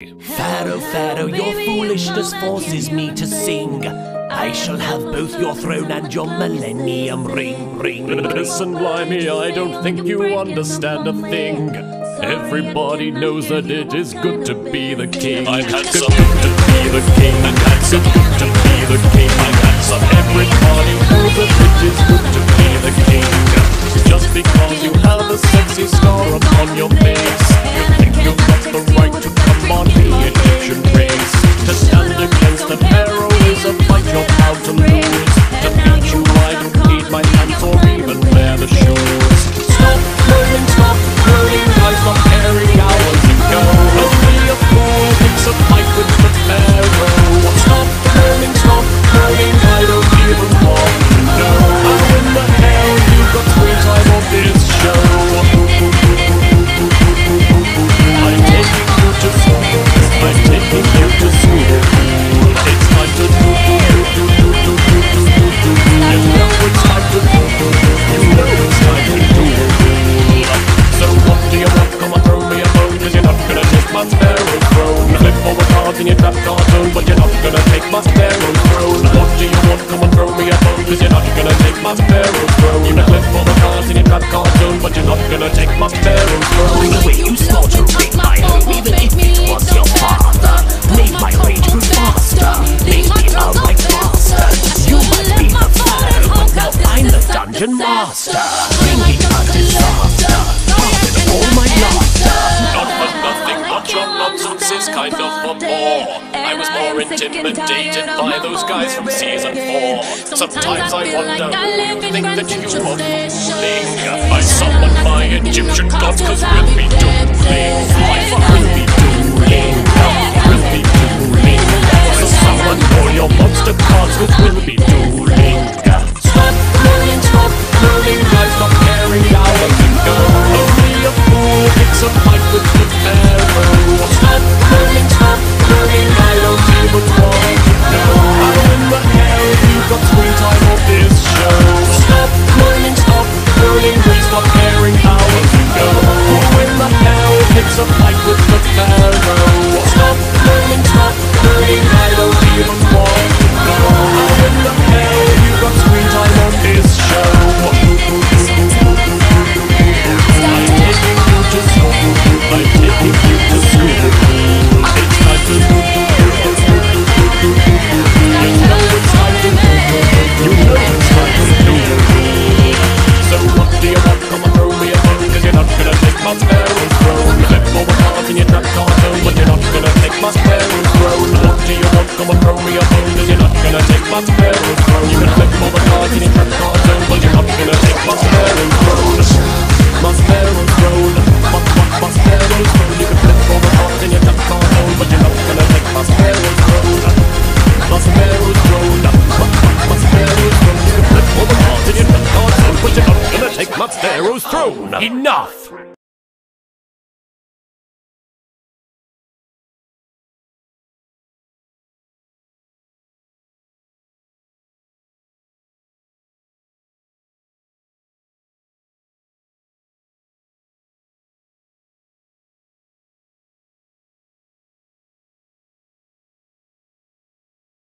Pharaoh, Pharaoh, your foolishness forces me to sing. I shall have both your throne and your millennium ring. Listen, Blimey, I don't think you understand a thing. Everybody knows that it is good to be the king. I'm handsome to be the king. I'm handsome to be the king. I'm handsome. Everybody knows that it is good to be the king. Just because you have a sexy scar upon your face, you think you've got the right to come on the Egyptian race. To stand against the Pharaoh is a fight you're proud to lose. To beat you I don't need my hands or even wear the shoes. Stop rolling, guys, stop caring hours ago. Only a fool thinks a fight with the Pharaoh. Stop rolling, I don't even want to know. How in the hell you got screen time on this show? I'm taking you to school. I'm taking you to school. It's time to do. You know it's time to do. You know it's time to do. So what do you want? Come on, throw me a bone, 'cause you're not gonna take my Pharaoh's throne. Flip over cards in your trap cartoon, but you're not gonna take my Pharaoh's throne. What do you want? Come on, throw me a bone, 'cause you're not gonna take my Pharaoh's throne. You flip over cards in your trap cartoon, but you're not gonna take my Pharaoh's throne. The way you slaughtering my home, even if it was your father, made my rage grow faster, made me a right bastard. You might be the Pharaoh, but now I'm the dungeon master, bringing a disaster. All my laughter. Not for nothing, but your nonsense is kind of a bore. I was more intimidated by those guys from season 4. Sometimes I wonder who you think that you are fooling. I summoned my Egyptian gods 'cause we'll be dueling. We'll be dueling. We'll be dueling. So summon all your monster cards 'cause we'll be dueling. Stop rolling, guys, stop caring hours ago. Only a fool picks a fight with the Pharaoh. Stop rolling, I don't even want to know. How in the hell you got screen time on this show? Stop rolling, please stop caring hours ago. Who in the hell picks a fight with the Pharaoh? Stop rolling, I don't even want to know. How in the hell you got screen time on this show? I'm taking you to school. I'm taking you to school. It's time to do. You know it's time to do. You know it's time to do. So what do you want? Come on, throw me a bone, 'cause you're not gonna take my Pharaoh's throne. Flip over cards in your trap cartoon, but you're not gonna take my Pharaoh's throne. What do you want? Come on, throw me a bone, 'cause you're not gonna take my Pharaoh's throne. You can flip over cards in your trap cartoon, but you're not gonna take my Pharaoh's throne. My Pharaoh's throne. My Pharaoh's throne. You can flip over cards in your trap cartoon, but you're not gonna take my Pharaoh's throne. My Pharaoh's throne. My Pharaoh's throne. You can flip over cards in your trap cartoon, but you're not gonna take my Pharaoh's throne. Enough!